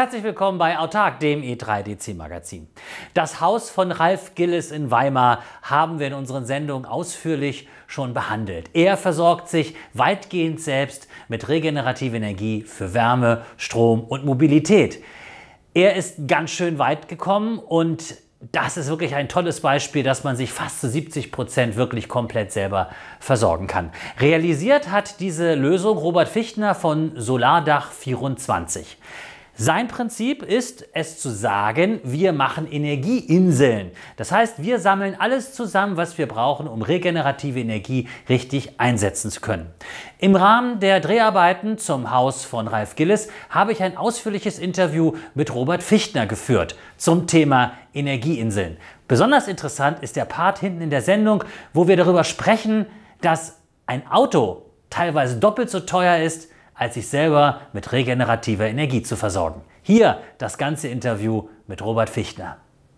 Herzlich willkommen bei Autark, dem E3DC-Magazin. Das Haus von Ralf Gilles in Weimar haben wir in unseren Sendungen ausführlich schon behandelt. Er versorgt sich weitgehend selbst mit regenerativer Energie für Wärme, Strom und Mobilität. Er ist ganz schön weit gekommen und das ist wirklich ein tolles Beispiel, dass man sich fast zu 70% wirklich komplett selber versorgen kann. Realisiert hat diese Lösung Robert Fichtner von Solardach24. Sein Prinzip ist es zu sagen, wir machen Energieinseln. Das heißt, wir sammeln alles zusammen, was wir brauchen, um regenerative Energie richtig einsetzen zu können. Im Rahmen der Dreharbeiten zum Haus von Ralf Gilles habe ich ein ausführliches Interview mit Robert Fichtner geführt zum Thema Energieinseln. Besonders interessant ist der Part hinten in der Sendung, wo wir darüber sprechen, dass ein Auto teilweise doppelt so teuer ist, als sich selber mit regenerativer Energie zu versorgen. Hier das ganze Interview mit Robert Fichtner.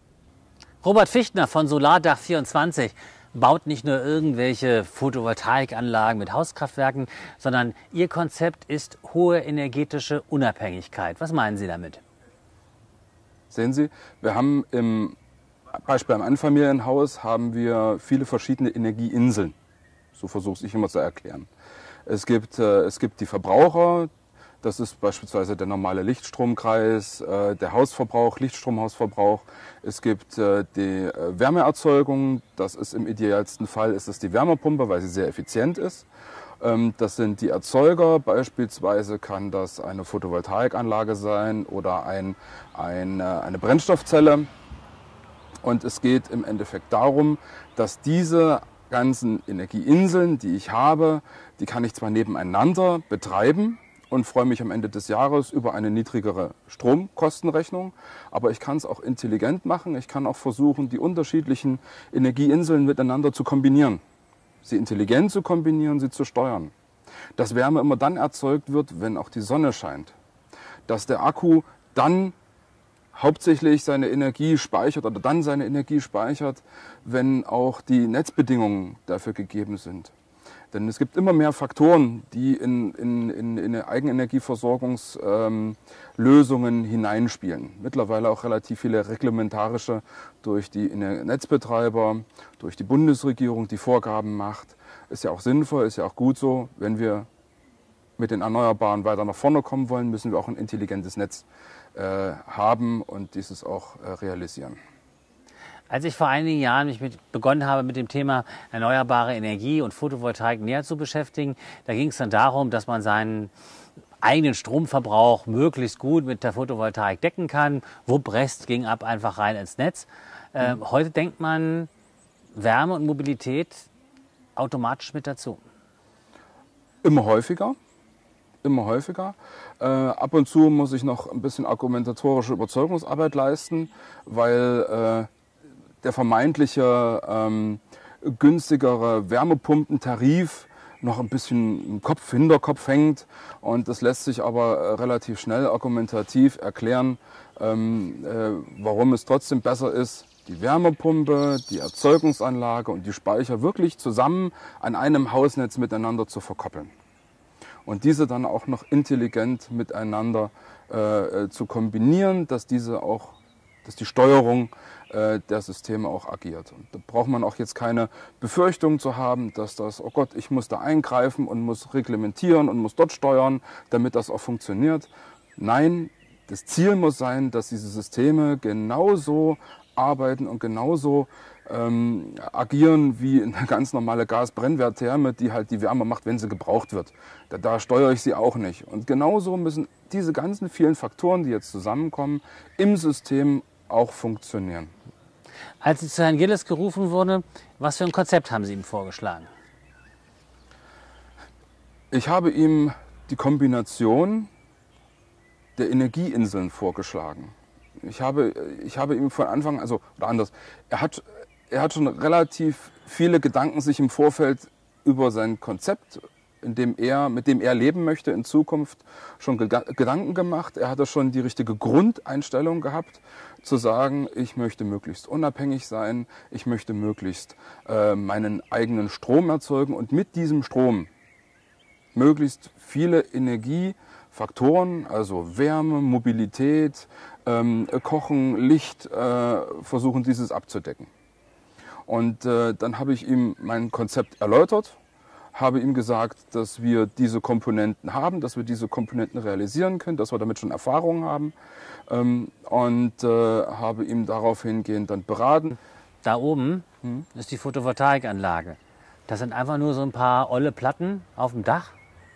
Robert Fichtner von Solardach24 baut nicht nur irgendwelche Photovoltaikanlagen mit Hauskraftwerken, sondern Ihr Konzept ist hohe energetische Unabhängigkeit. Was meinen Sie damit? Sehen Sie, wir haben im Beispiel am Einfamilienhaus haben wir viele verschiedene Energieinseln. So versuche ich immer zu erklären. Es gibt die Verbraucher, das ist beispielsweise der normale Lichtstromkreis, der Hausverbrauch, Lichtstromhausverbrauch. Es gibt die Wärmeerzeugung, das ist im idealsten Fall ist es die Wärmepumpe, weil sie sehr effizient ist. Das sind die Erzeuger, beispielsweise kann das eine Photovoltaikanlage sein oder eine Brennstoffzelle. Und es geht im Endeffekt darum, dass diese ganzen Energieinseln, die ich habe, die kann ich zwar nebeneinander betreiben und freue mich am Ende des Jahres über eine niedrigere Stromkostenrechnung, aber ich kann es auch intelligent machen. Ich kann auch versuchen, die unterschiedlichen Energieinseln miteinander zu kombinieren, sie intelligent zu kombinieren, sie zu steuern. Dass Wärme immer dann erzeugt wird, wenn auch die Sonne scheint. Dass der Akku dann hauptsächlich seine Energie speichert oder dann seine Energie speichert, wenn auch die Netzbedingungen dafür gegeben sind. Denn es gibt immer mehr Faktoren, die in Eigenenergieversorgungslösungen hineinspielen. Mittlerweile auch relativ viele reglementarische durch die Netzbetreiber, durch die Bundesregierung, die Vorgaben macht. Ist ja auch sinnvoll, ist ja auch gut so. Wenn wir mit den Erneuerbaren weiter nach vorne kommen wollen, müssen wir auch ein intelligentes Netz haben und dieses auch realisieren. Als ich vor einigen Jahren begonnen habe, mit dem Thema erneuerbare Energie und Photovoltaik näher zu beschäftigen, da ging es dann darum, dass man seinen eigenen Stromverbrauch möglichst gut mit der Photovoltaik decken kann. Rest ging ab einfach rein ins Netz. Heute denkt man Wärme und Mobilität automatisch mit dazu. Immer häufiger. Immer häufiger. Ab und zu muss ich noch ein bisschen argumentatorische Überzeugungsarbeit leisten, weil der vermeintliche günstigere Wärmepumpentarif noch ein bisschen im Hinterkopf hängt. Und das lässt sich aber relativ schnell argumentativ erklären, warum es trotzdem besser ist, die Wärmepumpe, die Erzeugungsanlage und die Speicher wirklich zusammen an einem Hausnetz miteinander zu verkoppeln. Und diese dann auch noch intelligent miteinander zu kombinieren, dass die Steuerung der Systeme auch agiert. Und da braucht man auch jetzt keine Befürchtung zu haben, dass das, oh Gott, ich muss da eingreifen und muss reglementieren und muss dort steuern, damit das auch funktioniert. Nein, das Ziel muss sein, dass diese Systeme genauso arbeiten und genauso agieren wie eine ganz normale Gasbrennwerttherme, die halt die Wärme macht, wenn sie gebraucht wird. Da steuere ich sie auch nicht. Und genauso müssen diese ganzen vielen Faktoren, die jetzt zusammenkommen, im System auch funktionieren. Als Sie zu Herrn Gilles gerufen wurde, was für ein Konzept haben Sie ihm vorgeschlagen? Ich habe ihm die Kombination der Energieinseln vorgeschlagen. Ich habe ihm von Anfang, oder anders, er hat schon relativ viele Gedanken sich im Vorfeld über sein Konzept, mit dem er leben möchte in Zukunft, schon Gedanken gemacht. Er hatte schon die richtige Grundeinstellung gehabt, zu sagen, ich möchte möglichst unabhängig sein, ich möchte möglichst meinen eigenen Strom erzeugen und mit diesem Strom möglichst viele Energie Faktoren, also Wärme, Mobilität, Kochen, Licht, versuchen dieses abzudecken. Und dann habe ich ihm mein Konzept erläutert, habe ihm gesagt, dass wir diese Komponenten haben, dass wir diese Komponenten realisieren können, dass wir damit schon Erfahrung haben und habe ihm darauf hingehend dann beraten. Da oben ist die Photovoltaikanlage. Das sind einfach nur so ein paar olle Platten auf dem Dach.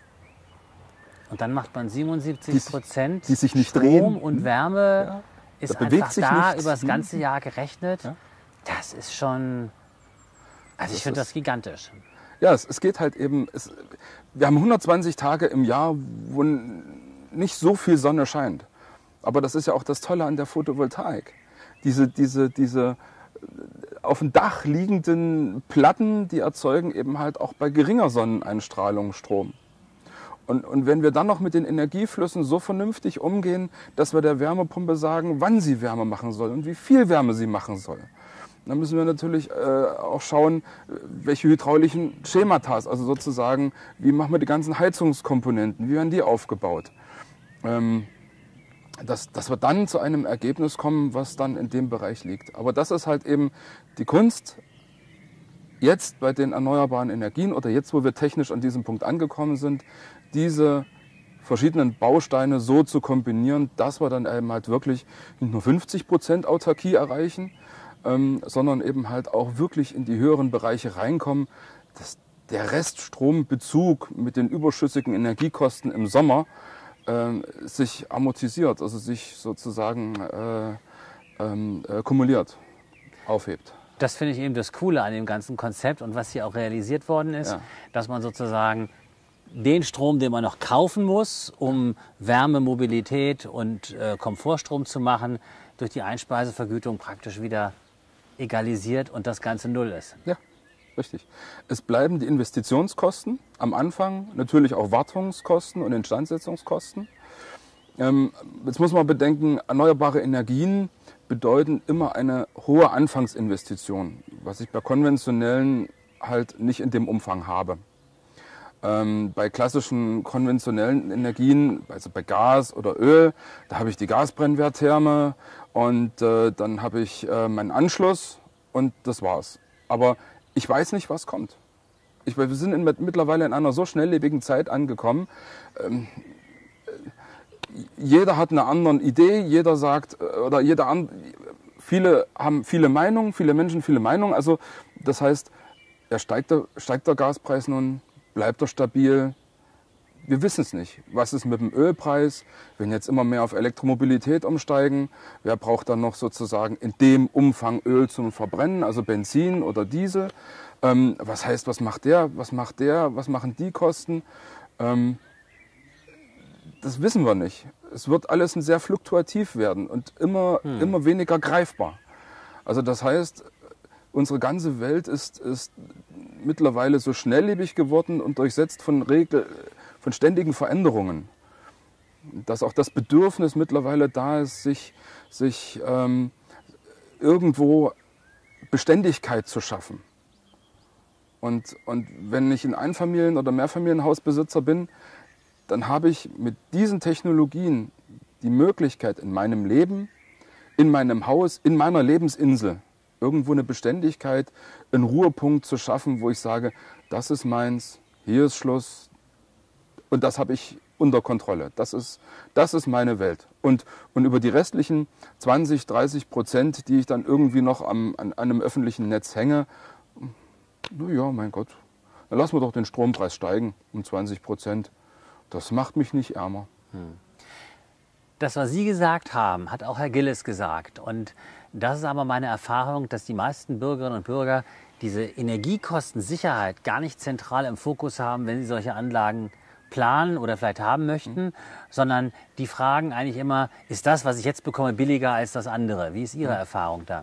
Und dann macht man 77% die sich nicht Strom drehen. und Wärme ist Da bewegt einfach sich da nichts. über das ganze Jahr gerechnet. Ja. Das ist schon, also ich finde das gigantisch. Ja, es geht halt eben, wir haben 120 Tage im Jahr, wo nicht so viel Sonne scheint. Aber das ist ja auch das Tolle an der Photovoltaik. Diese auf dem Dach liegenden Platten, die erzeugen eben halt auch bei geringer Sonneneinstrahlung Strom. Und wenn wir dann noch mit den Energieflüssen so vernünftig umgehen, dass wir der Wärmepumpe sagen, wann sie Wärme machen soll und wie viel Wärme sie machen soll, dann müssen wir natürlich auch schauen, welche hydraulischen Schemata, also sozusagen, wie machen wir die ganzen Heizungskomponenten, wie werden die aufgebaut. Dass wir dann zu einem Ergebnis kommen, was dann in dem Bereich liegt. Aber das ist halt eben die Kunst, jetzt bei den erneuerbaren Energien oder jetzt, wo wir technisch an diesem Punkt angekommen sind, diese verschiedenen Bausteine so zu kombinieren, dass wir dann eben halt wirklich nicht nur 50% Autarkie erreichen, sondern eben halt auch wirklich in die höheren Bereiche reinkommen, dass der Reststrombezug mit den überschüssigen Energiekosten im Sommer sich amortisiert, also sich sozusagen kumuliert, aufhebt. Das finde ich eben das Coole an dem ganzen Konzept und was hier auch realisiert worden ist, dass man sozusagen den Strom, den man noch kaufen muss, um Wärme, Mobilität und Komfortstrom zu machen, durch die Einspeisevergütung praktisch wieder egalisiert und das Ganze null ist. Ja, richtig. Es bleiben die Investitionskosten am Anfang, natürlich auch Wartungskosten und Instandsetzungskosten. Jetzt muss man bedenken, erneuerbare Energien bedeuten immer eine hohe Anfangsinvestition, was ich bei konventionellen halt nicht in dem Umfang habe. Bei klassischen konventionellen Energien, also bei Gas oder Öl, da habe ich die Gasbrennwerttherme und dann habe ich meinen Anschluss und das war's. Aber ich weiß nicht, was kommt. Wir sind mittlerweile in einer so schnelllebigen Zeit angekommen. Jeder hat eine andere Idee, jeder sagt, oder viele haben viele Meinungen, viele Menschen viele Meinungen. Also das heißt, steigt der Gaspreis nun? Bleibt er stabil? Wir wissen es nicht. Was ist mit dem Ölpreis? Wenn jetzt immer mehr auf Elektromobilität umsteigen, wer braucht dann noch sozusagen in dem Umfang Öl zum Verbrennen, also Benzin oder Diesel? Was heißt, was macht der? Was machen die Kosten? Das wissen wir nicht. Es wird alles sehr fluktuativ werden und immer weniger greifbar. Also das heißt, unsere ganze Welt ist mittlerweile so schnelllebig geworden und durchsetzt von ständigen Veränderungen. Dass auch das Bedürfnis mittlerweile da ist, sich irgendwo Beständigkeit zu schaffen. Und wenn ich ein Einfamilien- oder Mehrfamilienhausbesitzer bin, dann habe ich mit diesen Technologien die Möglichkeit in meinem Leben, in meinem Haus, in meiner Lebensinsel, irgendwo eine Beständigkeit, einen Ruhepunkt zu schaffen, wo ich sage, das ist meins, hier ist Schluss und das habe ich unter Kontrolle. Das ist meine Welt. Und über die restlichen 20-30%, die ich dann irgendwie noch an einem öffentlichen Netz hänge, naja, mein Gott, dann lassen wir doch den Strompreis steigen um 20%. Das macht mich nicht ärmer. Das, was Sie gesagt haben, hat auch Herr Gilles gesagt. Und das ist aber meine Erfahrung, dass die meisten Bürgerinnen und Bürger diese Energiekostensicherheit gar nicht zentral im Fokus haben, wenn sie solche Anlagen planen oder vielleicht haben möchten, sondern die fragen eigentlich immer, ist das, was ich jetzt bekomme, billiger als das andere? Wie ist Ihre Erfahrung da?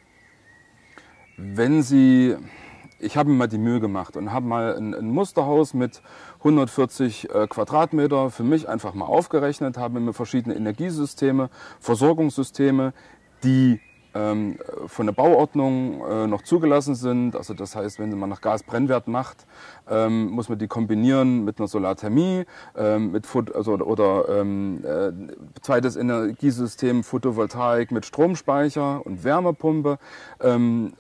Ich habe mir mal die Mühe gemacht und habe mal ein Musterhaus mit 140 Quadratmeter für mich einfach mal aufgerechnet, habe mir verschiedene Energiesysteme, Versorgungssysteme, die von der Bauordnung noch zugelassen sind. Also das heißt, wenn man nach Gasbrennwert macht, muss man die kombinieren mit einer Solarthermie, zweites Energiesystem Photovoltaik mit Stromspeicher und Wärmepumpe, ein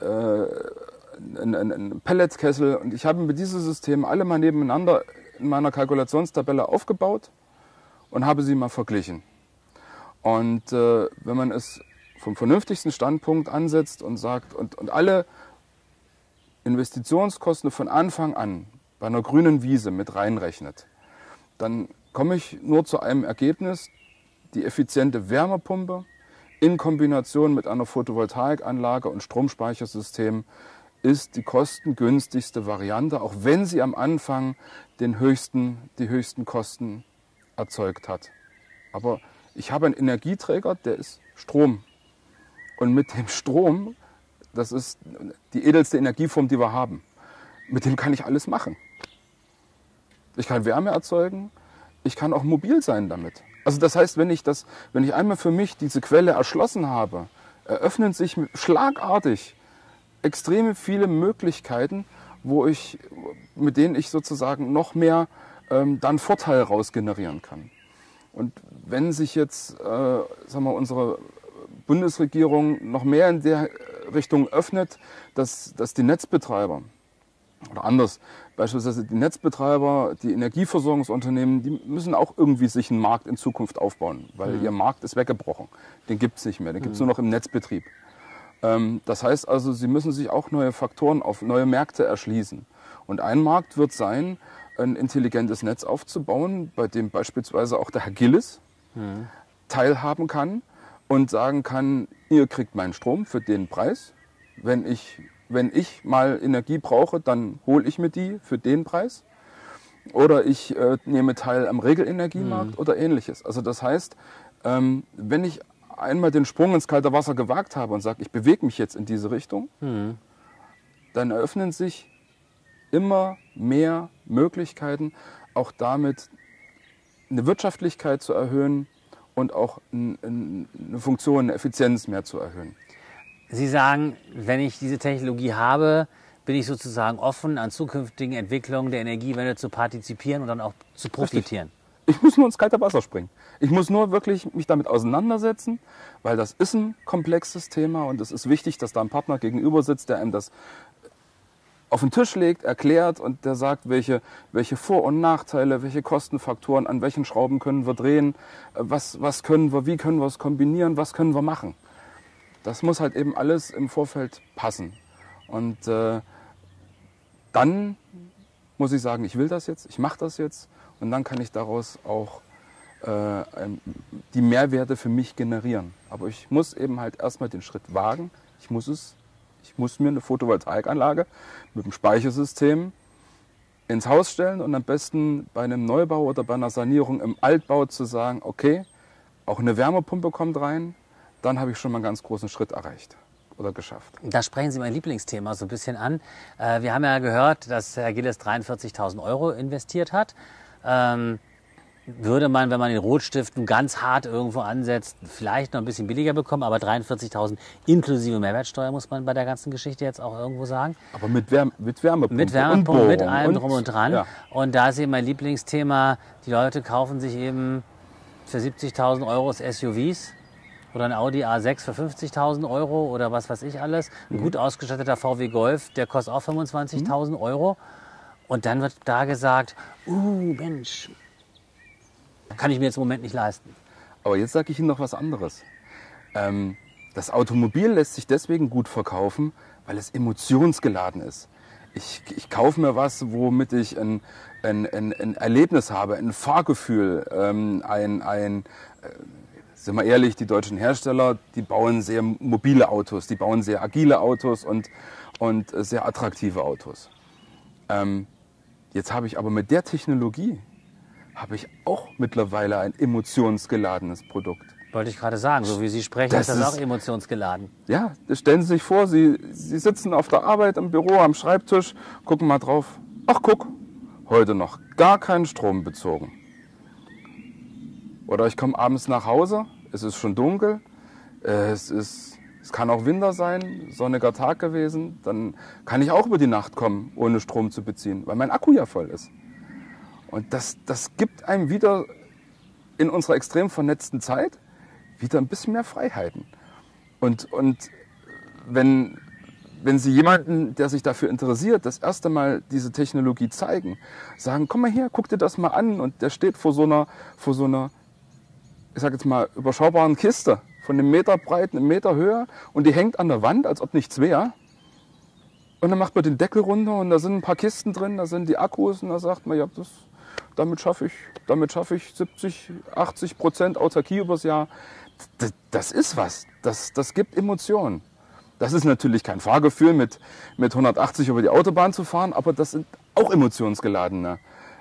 Pelletkessel. Und ich habe mir diese Systeme alle mal nebeneinander in meiner Kalkulationstabelle aufgebaut und habe sie mal verglichen. Und wenn man es vom vernünftigsten Standpunkt ansetzt und sagt und alle Investitionskosten von Anfang an bei einer grünen Wiese mit reinrechnet, dann komme ich nur zu einem Ergebnis: Die effiziente Wärmepumpe in Kombination mit einer Photovoltaikanlage und Stromspeichersystem ist die kostengünstigste Variante, auch wenn sie am Anfang die höchsten Kosten erzeugt hat. Aber ich habe einen Energieträger, der ist Strom. Und mit dem Strom, das ist die edelste Energieform, die wir haben, mit dem kann ich alles machen. Ich kann Wärme erzeugen, ich kann auch mobil sein damit. Also das heißt, wenn ich einmal für mich diese Quelle erschlossen habe, eröffnen sich schlagartig extrem viele Möglichkeiten, mit denen ich sozusagen noch mehr dann Vorteil raus generieren kann. Und wenn sich jetzt unsere Bundesregierung noch mehr in der Richtung öffnet, dass die Netzbetreiber, oder anders, beispielsweise die Netzbetreiber, die Energieversorgungsunternehmen, die müssen auch irgendwie sich einen Markt in Zukunft aufbauen, weil ihr Markt ist weggebrochen. Den gibt es nicht mehr, den gibt es nur noch im Netzbetrieb. Das heißt also, sie müssen sich auch neue Faktoren auf neue Märkte erschließen. Und ein Markt wird sein, ein intelligentes Netz aufzubauen, bei dem beispielsweise auch der Herr Gillis teilhaben kann und sagen kann, ihr kriegt meinen Strom für den Preis. Wenn ich mal Energie brauche, dann hole ich mir die für den Preis. Oder ich nehme teil am Regelenergiemarkt oder ähnliches. Also das heißt, wenn ich einmal den Sprung ins kalte Wasser gewagt habe und sage, ich bewege mich jetzt in diese Richtung, dann eröffnen sich immer mehr Möglichkeiten, auch damit eine Wirtschaftlichkeit zu erhöhen und auch eine Funktion, eine Effizienz mehr zu erhöhen. Sie sagen, wenn ich diese Technologie habe, bin ich sozusagen offen, an zukünftigen Entwicklungen der Energiewende zu partizipieren und dann auch zu profitieren. Richtig. Ich muss nur ins kalte Wasser springen. Ich muss nur wirklich mich damit auseinandersetzen, weil das ist ein komplexes Thema und es ist wichtig, dass da ein Partner gegenüber sitzt, der einem das auf den Tisch legt, erklärt und der sagt, welche Vor- und Nachteile, welche Kostenfaktoren, an welchen Schrauben können wir drehen, was können wir, wie können wir es kombinieren, was können wir machen. Das muss halt eben alles im Vorfeld passen. Und dann muss ich sagen, ich will das jetzt, ich mache das jetzt und dann kann ich daraus auch die Mehrwerte für mich generieren. Aber ich muss eben halt erstmal den Schritt wagen. Ich muss mir eine Photovoltaikanlage mit einem Speichersystem ins Haus stellen und am besten bei einem Neubau oder bei einer Sanierung im Altbau zu sagen, okay, auch eine Wärmepumpe kommt rein, dann habe ich schon mal einen ganz großen Schritt erreicht oder geschafft. Da sprechen Sie mein Lieblingsthema so ein bisschen an. Wir haben ja gehört, dass Herr Gillis 43.000 € investiert hat. Würde man, wenn man den Rotstift ganz hart irgendwo ansetzt, vielleicht noch ein bisschen billiger bekommen, aber 43.000 inklusive Mehrwertsteuer muss man bei der ganzen Geschichte jetzt auch irgendwo sagen. Aber mit Wärmepumpe. Mit Wärmepumpe, mit allem drum und dran. Ja. Und da ist eben mein Lieblingsthema, die Leute kaufen sich eben für 70.000 € SUVs oder ein Audi A6 für 50.000 € oder was weiß ich alles. Ein gut ausgestatteter VW Golf, der kostet auch 25.000 €. Und dann wird da gesagt, Mensch, kann ich mir jetzt im Moment nicht leisten. Aber jetzt sage ich Ihnen noch was anderes. Das Automobil lässt sich deswegen gut verkaufen, weil es emotionsgeladen ist. Ich kaufe mir was, womit ich ein Erlebnis habe, ein Fahrgefühl, sind wir ehrlich, die deutschen Hersteller, die bauen sehr mobile Autos, die bauen sehr agile Autos und sehr attraktive Autos. Jetzt habe ich aber mit der Technologie auch mittlerweile ein emotionsgeladenes Produkt. Wollte ich gerade sagen, so wie Sie sprechen, ist das auch emotionsgeladen. Ja, stellen Sie sich vor, Sie sitzen auf der Arbeit, im Büro, am Schreibtisch, gucken mal drauf. Ach guck, heute noch gar keinen Strom bezogen. Oder ich komme abends nach Hause, es ist schon dunkel, es ist Es kann auch Winter sein, sonniger Tag gewesen, dann kann ich auch über die Nacht kommen, ohne Strom zu beziehen, weil mein Akku ja voll ist. Und das gibt einem wieder in unserer extrem vernetzten Zeit wieder ein bisschen mehr Freiheiten. Und wenn Sie jemanden, der sich dafür interessiert, das erste Mal diese Technologie zeigen, sagen, komm mal her, guck dir das mal an, und der steht vor so einer, ich sag jetzt mal, überschaubaren Kiste von einem Meter breit, einem Meter höher, und die hängt an der Wand, als ob nichts wäre. Und dann macht man den Deckel runter und da sind ein paar Kisten drin, da sind die Akkus, und da sagt man, ja, damit schaffe ich 70-80% Autarkie übers Jahr. Das ist was, das gibt Emotionen. Das ist natürlich kein Fahrgefühl, mit 180 über die Autobahn zu fahren, aber das sind auch emotionsgeladene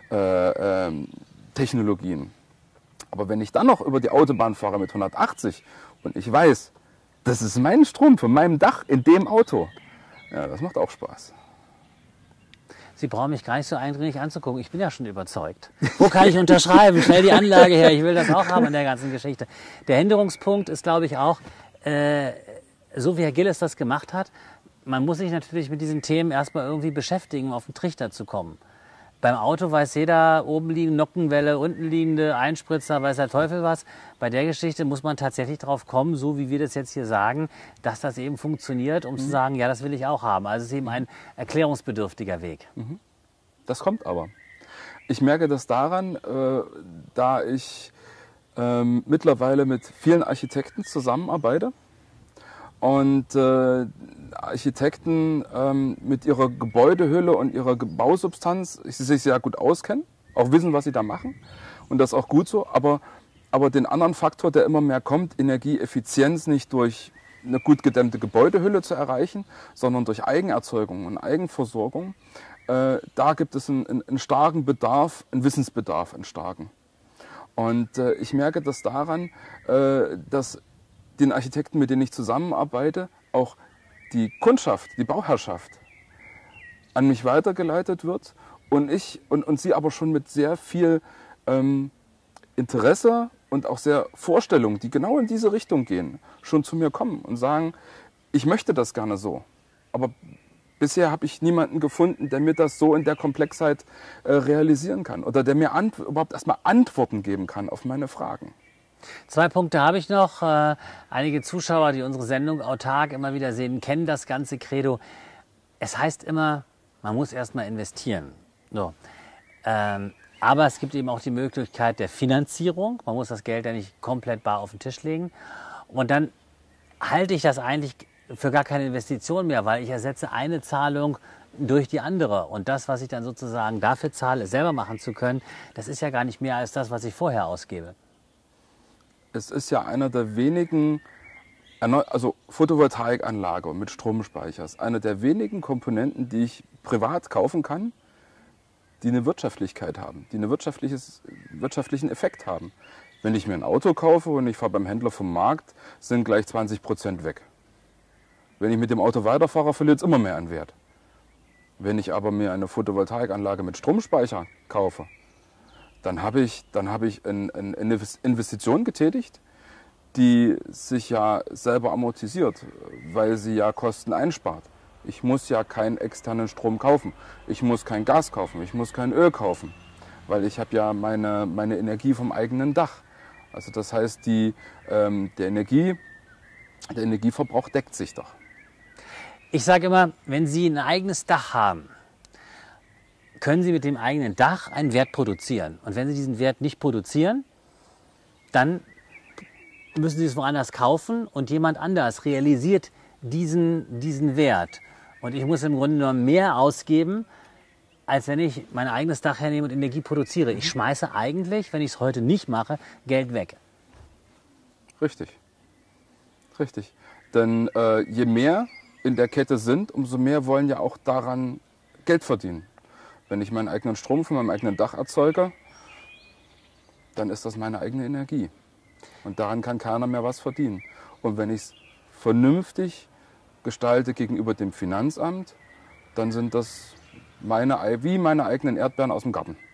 Technologien. Aber wenn ich dann noch über die Autobahn fahre mit 180 und ich weiß, das ist mein Strom von meinem Dach in dem Auto, ja, das macht auch Spaß. Sie brauchen mich gar nicht so eindringlich anzugucken. Ich bin ja schon überzeugt. Wo kann ich unterschreiben? Schnell die Anlage her. Ich will das auch haben in der ganzen Geschichte. Der Hinderungspunkt ist, glaube ich, auch, so wie Herr Gilles das gemacht hat, man muss sich natürlich mit diesen Themen erstmal irgendwie beschäftigen, um auf den Trichter zu kommen. Beim Auto weiß jeder, oben liegen Nockenwelle, unten liegende Einspritzer, weiß der Teufel was. Bei der Geschichte muss man tatsächlich drauf kommen, so wie wir das jetzt hier sagen, dass das eben funktioniert, um zu sagen, ja, das will ich auch haben. Also es ist eben ein erklärungsbedürftiger Weg. Das kommt aber. Ich merke das daran, da ich mittlerweile mit vielen Architekten zusammenarbeite und Architekten mit ihrer Gebäudehülle und ihrer Bausubstanz sich sehr gut auskennen, auch wissen, was sie da machen, und das ist auch gut so, aber den anderen Faktor, der immer mehr kommt, Energieeffizienz nicht durch eine gut gedämmte Gebäudehülle zu erreichen, sondern durch Eigenerzeugung und Eigenversorgung, da gibt es einen starken Bedarf, einen Wissensbedarf, einen starken. Und ich merke das daran, dass den Architekten, mit denen ich zusammenarbeite, auch die Kundschaft, die Bauherrschaft an mich weitergeleitet wird und sie aber schon mit sehr viel Interesse und auch sehr Vorstellungen, die genau in diese Richtung gehen, schon zu mir kommen und sagen, ich möchte das gerne so. Aber bisher habe ich niemanden gefunden, der mir das so in der Komplexheit realisieren kann oder der mir überhaupt erstmal Antworten geben kann auf meine Fragen. 2 Punkte habe ich noch. Einige Zuschauer, die unsere Sendung autark immer wieder sehen, kennen das ganze Credo. Es heißt immer, man muss erstmal investieren. So. Aber es gibt eben auch die Möglichkeit der Finanzierung. Man muss das Geld ja nicht komplett bar auf den Tisch legen. Und dann halte ich das eigentlich für gar keine Investition mehr, weil ich ersetze eine Zahlung durch die andere. Und das, was ich dann sozusagen dafür zahle, selber machen zu können, das ist ja gar nicht mehr als das, was ich vorher ausgebe. Es ist ja einer der wenigen, also Photovoltaikanlage mit Stromspeicher, ist einer der wenigen Komponenten, die ich privat kaufen kann, die eine Wirtschaftlichkeit haben, die einen wirtschaftlichen Effekt haben. Wenn ich mir ein Auto kaufe und ich fahre beim Händler vom Markt, sind gleich 20% weg. Wenn ich mit dem Auto weiterfahre, verliert es immer mehr an Wert. Wenn ich aber mir eine Photovoltaikanlage mit Stromspeicher kaufe, dann habe ich eine Investition getätigt, die sich ja selber amortisiert, weil sie ja Kosten einspart. Ich muss ja keinen externen Strom kaufen, ich muss kein Gas kaufen, ich muss kein Öl kaufen, weil ich habe ja meine Energie vom eigenen Dach. Also das heißt, der Energieverbrauch deckt sich doch. Ich sage immer, wenn Sie ein eigenes Dach haben, können Sie mit dem eigenen Dach einen Wert produzieren. Und wenn Sie diesen Wert nicht produzieren, dann müssen Sie es woanders kaufen und jemand anders realisiert diesen Wert. Und ich muss im Grunde genommen mehr ausgeben, als wenn ich mein eigenes Dach hernehme und Energie produziere. Ich schmeiße eigentlich, wenn ich es heute nicht mache, Geld weg. Richtig. Richtig. Denn je mehr in der Kette sind, umso mehr wollen ja auch daran Geld verdienen. Wenn ich meinen eigenen Strom von meinem eigenen Dach erzeuge, dann ist das meine eigene Energie. Und daran kann keiner mehr was verdienen. Und wenn ich es vernünftig gestalte gegenüber dem Finanzamt, dann sind das meine eigenen Erdbeeren aus dem Garten.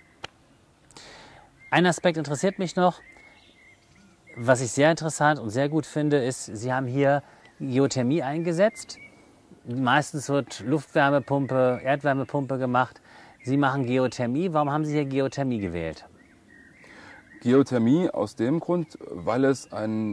Ein Aspekt interessiert mich noch. Was ich sehr interessant und sehr gut finde, ist, Sie haben hier Geothermie eingesetzt. Meistens wird Luftwärmepumpe, Erdwärmepumpe gemacht. Sie machen Geothermie. Warum haben Sie hier Geothermie gewählt? Geothermie aus dem Grund, weil es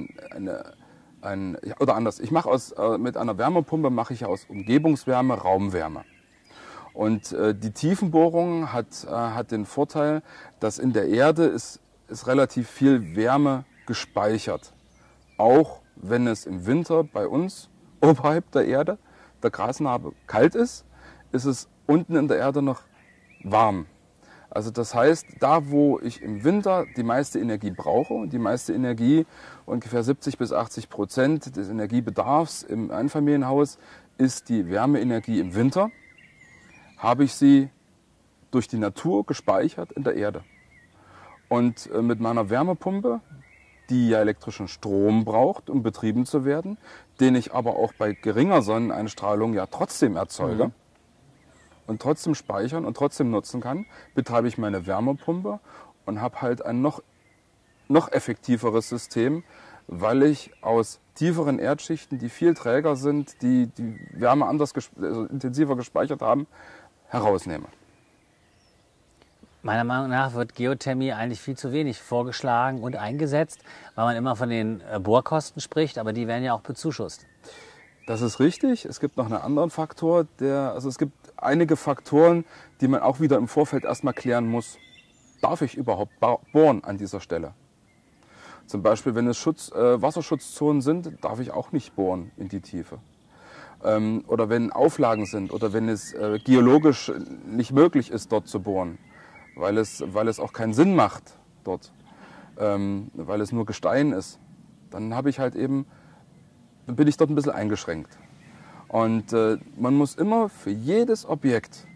oder anders, ich mache mit einer Wärmepumpe mache ich aus Umgebungswärme Raumwärme. Und die Tiefenbohrung hat den Vorteil, dass in der Erde ist relativ viel Wärme gespeichert. Auch wenn es im Winter bei uns oberhalb der Erde, der Grasnarbe, kalt ist, ist es unten in der Erde noch warm. Also das heißt, da wo ich im Winter die meiste Energie brauche, und die meiste Energie, ungefähr 70-80% des Energiebedarfs im Einfamilienhaus, ist die Wärmeenergie im Winter, habe ich sie durch die Natur gespeichert in der Erde. Und mit meiner Wärmepumpe, die ja elektrischen Strom braucht, um betrieben zu werden, den ich aber auch bei geringer Sonneneinstrahlung ja trotzdem erzeuge, und trotzdem speichern und trotzdem nutzen kann, betreibe ich meine Wärmepumpe und habe halt ein noch effektiveres System, weil ich aus tieferen Erdschichten, die viel träger sind, die Wärme intensiver gespeichert haben, herausnehme. Meiner Meinung nach wird Geothermie eigentlich viel zu wenig vorgeschlagen und eingesetzt, weil man immer von den Bohrkosten spricht, aber die werden ja auch bezuschusst. Das ist richtig. Es gibt noch einen anderen Faktor, es gibt einige Faktoren, die man auch wieder im Vorfeld erstmal klären muss. Darf ich überhaupt bohren an dieser Stelle? Zum Beispiel, wenn es Wasserschutzzonen sind, darf ich auch nicht bohren in die Tiefe. Oder wenn Auflagen sind oder wenn es geologisch nicht möglich ist, dort zu bohren, weil es auch keinen Sinn macht dort, weil es nur Gestein ist, dann bin ich dort ein bisschen eingeschränkt. Und man muss immer für jedes Objekt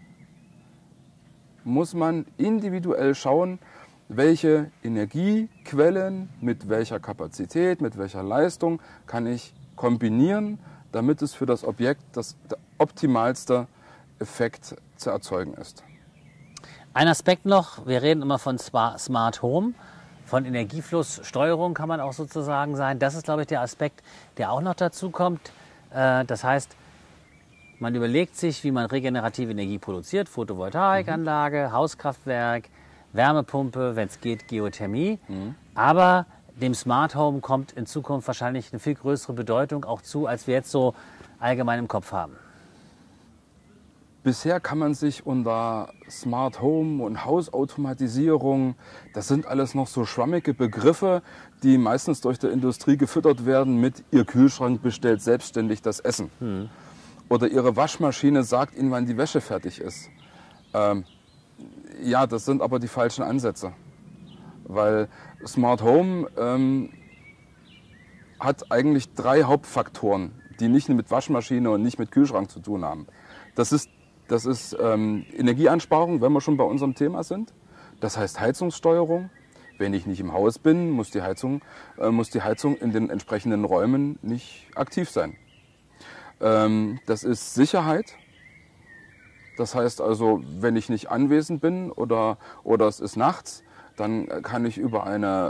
individuell schauen, welche Energiequellen mit welcher Kapazität, mit welcher Leistung kann ich kombinieren, damit es für das Objekt der optimalste Effekt zu erzeugen ist. Ein Aspekt noch, wir reden immer von Smart Home, von Energieflusssteuerung kann man auch sozusagen sein. Das ist, glaube ich, der Aspekt, der auch noch dazu kommt. Das heißt, man überlegt sich, wie man regenerative Energie produziert, Photovoltaikanlage, Hauskraftwerk, Wärmepumpe, wenn es geht, Geothermie. Aber dem Smart Home kommt in Zukunft wahrscheinlich eine viel größere Bedeutung auch zu, als wir jetzt so allgemein im Kopf haben. Bisher kann man sich unter Smart Home und Hausautomatisierung, das sind alles noch so schwammige Begriffe, die meistens durch die Industrie gefüttert werden mit ihr Kühlschrank bestellt selbstständig das Essen. Oder ihre Waschmaschine sagt ihnen, wann die Wäsche fertig ist. Ja, das sind aber die falschen Ansätze. Weil Smart Home hat eigentlich 3 Hauptfaktoren, die nicht mit Waschmaschine und nicht mit Kühlschrank zu tun haben. Das ist Energieeinsparung, wenn wir schon bei unserem Thema sind. Das heißt Heizungssteuerung. Wenn ich nicht im Haus bin, muss die Heizung in den entsprechenden Räumen nicht aktiv sein. Das ist Sicherheit. Das heißt also, wenn ich nicht anwesend bin oder es ist nachts, dann kann ich über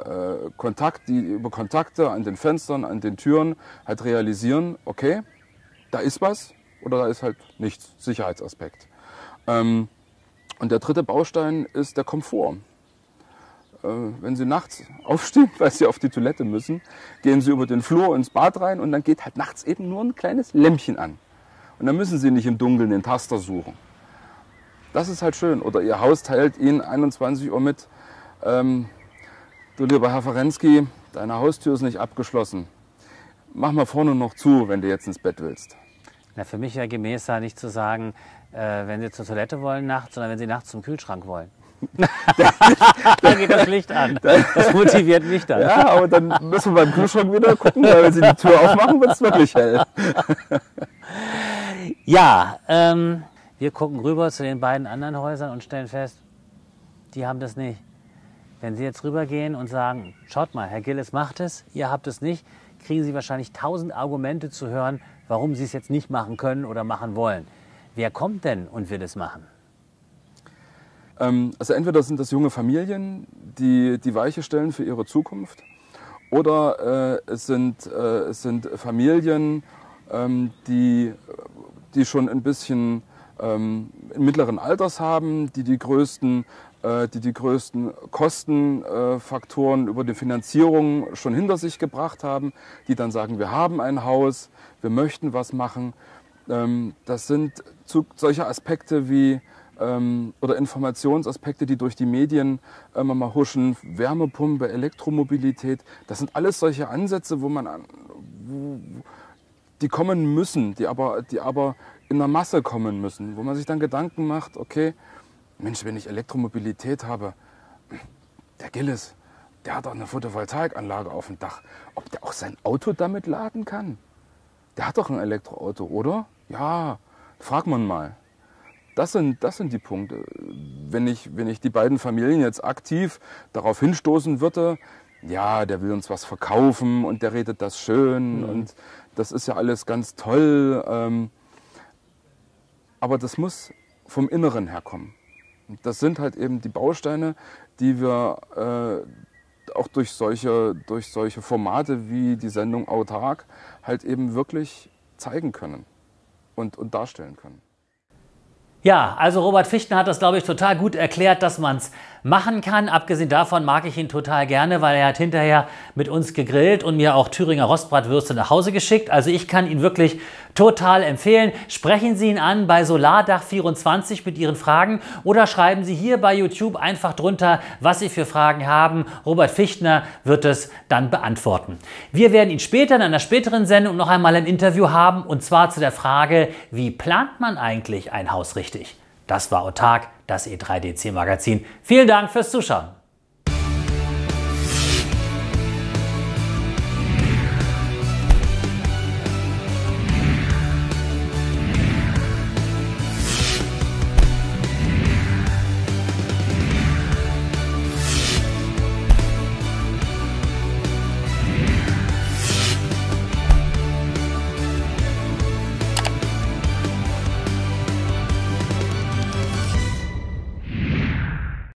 Kontakte an den Fenstern, an den Türen halt realisieren, okay, da ist was. Oder da ist halt nichts, Sicherheitsaspekt. Und der dritte Baustein ist der Komfort. Wenn Sie nachts aufstehen, weil Sie auf die Toilette müssen, gehen Sie über den Flur ins Bad rein und dann geht halt nachts eben nur ein kleines Lämpchen an. Und dann müssen Sie nicht im Dunkeln den Taster suchen. Das ist halt schön. Oder Ihr Haus teilt Ihnen 21 Uhr mit, du lieber Herr Ferensky, deine Haustür ist nicht abgeschlossen. Mach mal vorne noch zu, wenn du jetzt ins Bett willst. Na, für mich ja gemäßer nicht zu sagen, wenn Sie zur Toilette wollen nachts, sondern wenn Sie nachts zum Kühlschrank wollen. Da geht das Licht an. Das motiviert mich dann. Ja, aber dann müssen wir beim Kühlschrank wieder gucken, weil wenn Sie die Tür aufmachen, wird es wirklich hell. Ja, wir gucken rüber zu den beiden anderen Häusern und stellen fest, die haben das nicht. Wenn Sie jetzt rübergehen und sagen, schaut mal, Herr Gillis macht es, ihr habt es nicht, kriegen Sie wahrscheinlich 1000 Argumente zu hören, warum Sie es jetzt nicht machen können oder machen wollen. Wer kommt denn und will es machen? Also entweder sind das junge Familien, die die Weiche stellen für ihre Zukunft, oder es sind Familien die schon ein bisschen mittleren Alters haben, die größten Kostenfaktoren über die Finanzierung schon hinter sich gebracht haben, die dann sagen, wir haben ein Haus, wir möchten was machen. Das sind solche Aspekte wie oder Informationsaspekte, die durch die Medien immer mal huschen, Wärmepumpe, Elektromobilität. Das sind alles solche Ansätze, die kommen müssen, die aber in der Masse kommen müssen, wo man sich dann Gedanken macht, okay, Mensch, wenn ich Elektromobilität habe, der Gilles, der hat auch eine Photovoltaikanlage auf dem Dach. Ob der auch sein Auto damit laden kann? Der hat doch ein Elektroauto, oder? Ja, fragt man mal. Das sind die Punkte. Wenn ich die beiden Familien jetzt aktiv darauf hinstoßen würde, ja, der will uns was verkaufen und der redet das schön und das ist ja alles ganz toll. Aber das muss vom Inneren herkommen. Das sind halt eben die Bausteine, die wir auch durch solche Formate wie die Sendung Autark halt eben wirklich zeigen können und darstellen können. Ja, also Robert Fichtner hat das, glaube ich, total gut erklärt, dass man es machen kann. Abgesehen davon mag ich ihn total gerne, weil er hat hinterher mit uns gegrillt und mir auch Thüringer Rostbratwürste nach Hause geschickt. Also ich kann ihn wirklich total empfehlen. Sprechen Sie ihn an bei Solardach24 mit Ihren Fragen oder schreiben Sie hier bei YouTube einfach drunter, was Sie für Fragen haben. Robert Fichtner wird es dann beantworten. Wir werden ihn später in einer späteren Sendung noch einmal im Interview haben, und zwar zu der Frage, wie plant man eigentlich ein Haus richtig? Das war Autark, das E3DC Magazin. Vielen Dank fürs Zuschauen.